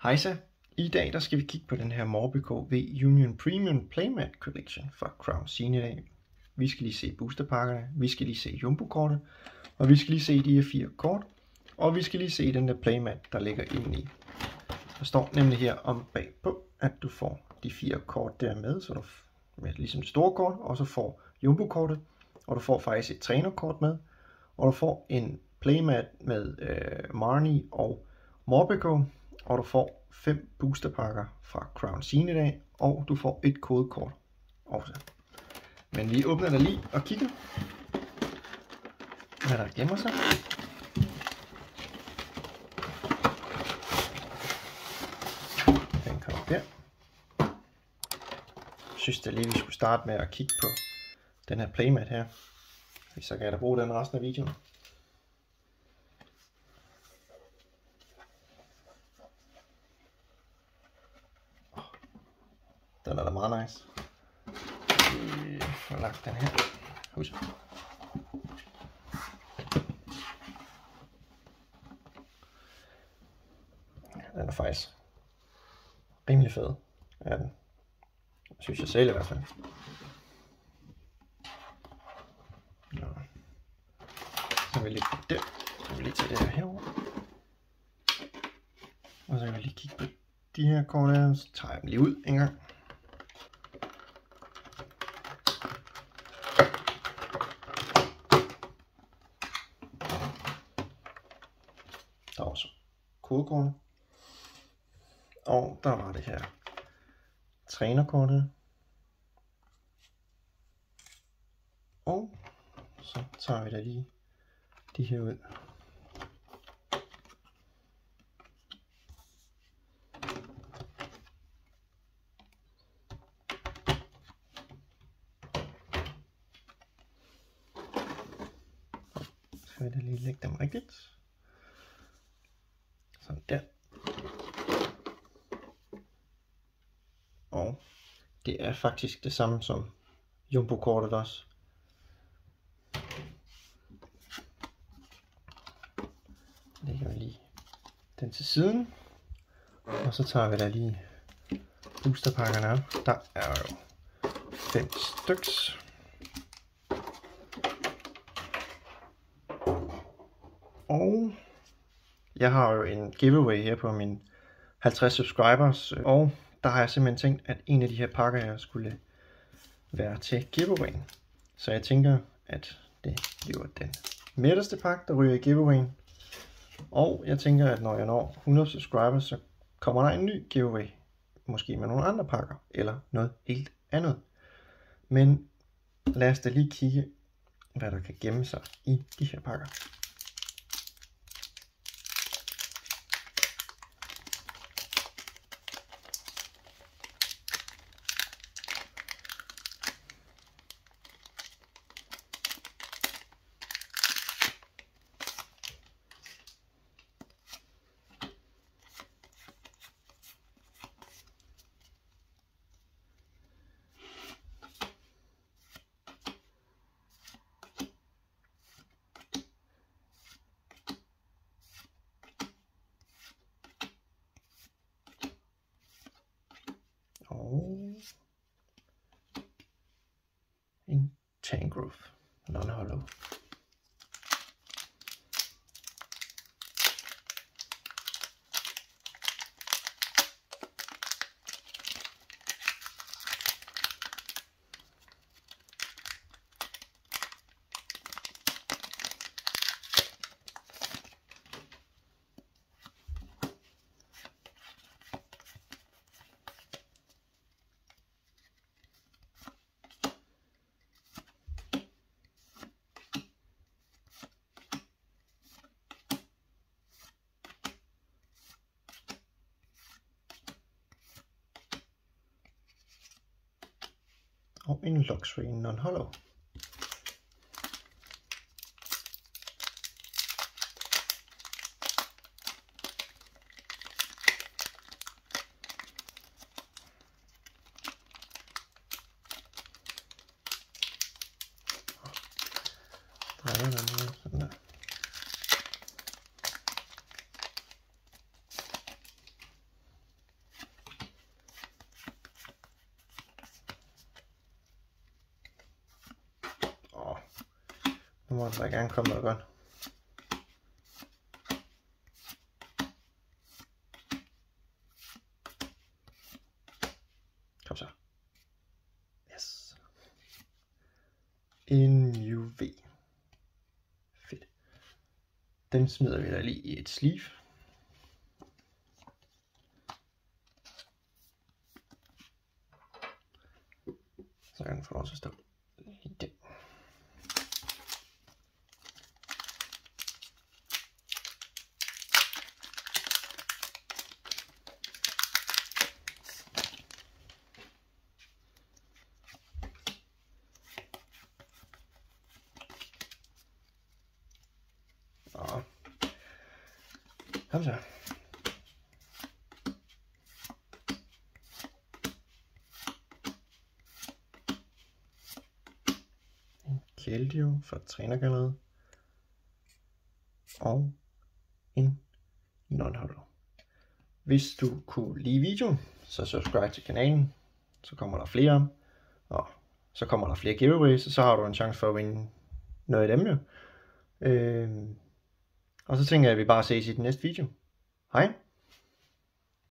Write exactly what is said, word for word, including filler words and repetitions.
Hejsa! I dag der skal vi kigge på den her Morpeko V Union Premium Playmat Collection fra Crown Zenith. Vi skal lige se boosterpakkerne, vi skal lige se jumbo-kortet, og vi skal lige se de her fire kort, og vi skal lige se den der playmat, der ligger inde i. Der står nemlig her om bagpå, at du får de fire kort der med, så du med ligesom det store kort, og så får jumbo-kortet, og du får faktisk et trænerkort med, og du får en playmat med øh, Marnie og Morpeko, og du får fem boosterpakker fra Crown Zenith, og du får et kodekort også. Men vi åbner der lige og kigger, hvad der gemmer sig. Den kommer der. Jeg synes da lige, vi skulle starte med at kigge på den her playmat her. Så kan jeg da bruge den resten af videoen. Den er da meget nice. Vi får lagt den her. Husk. Den er faktisk rimelig fed. Ja, den synes jeg selv i hvert fald. Nå. Så vil vi lige der. Så vil vi lige tage det her herover. Og så kan vi lige kigge på de her kort her. Så tager jeg dem lige ud en gang. Der er også kodekortet. Og der var det her trænerkortet. Og så tager vi da lige de her ud. Så vil jeg lige lægge dem rigtigt. Sådan der. Og det er faktisk det samme som jumbo-kortet også. Lægger vi lige den til siden. Og så tager vi da lige boosterpakkerne op. Der er jo fem styks. Og jeg har jo en giveaway her på mine halvtreds subscribers, og der har jeg simpelthen tænkt, at en af de her pakker jeg skulle være til giveawayen. Så jeg tænker, at det bliver den midterste pakke, der ryger i giveawayen. Og jeg tænker, at når jeg når hundrede subscribers, så kommer der en ny giveaway. Måske med nogle andre pakker, eller noget helt andet. Men lad os da lige kigge, hvad der kan gemme sig i de her pakker. Og en Tangrowth non-hollow. Og en Luxury non-hollow. Drejer den ud sådan der. må der gerne komme noget godt. Kom så. Yes. En U V. Fedt. Den smider vi da lige i et sleeve. Så kan den få lov til at stå lige der. Nå. Kom så. En Keldeo fra trænergalleriet. Og en non-holder. Hvis du kunne lide videoen, så subscribe til kanalen. Så kommer der flere. Og så kommer der flere giveaways, og så har du en chance for at vinde noget af dem jo. Øh, og så tænker jeg, at vi bare ses i den næste video. Hej!